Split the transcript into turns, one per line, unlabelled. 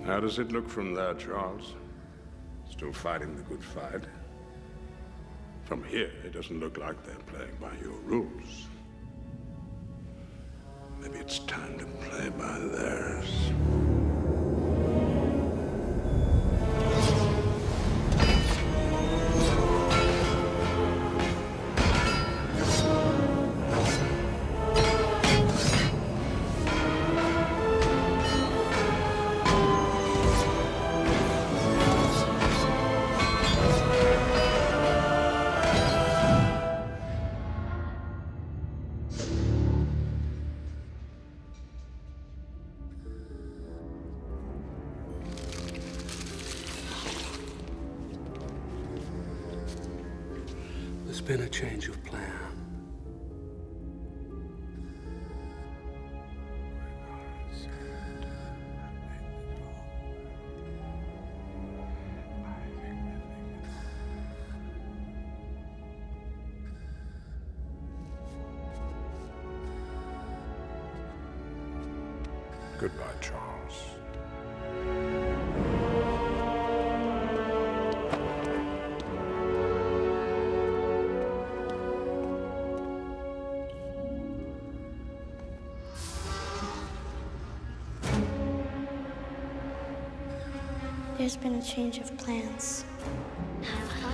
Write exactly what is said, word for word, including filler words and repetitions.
How does it look from there, Charles? Still fighting the good fight? From here, it doesn't look like they're playing by your rules. Maybe it's time to play by theirs.
Been a change of plan.
Goodbye, Charles.
There's been a change of plans.